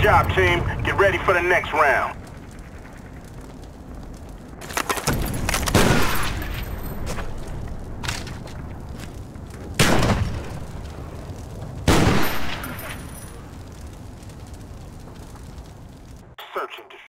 job, team. Get ready for the next round.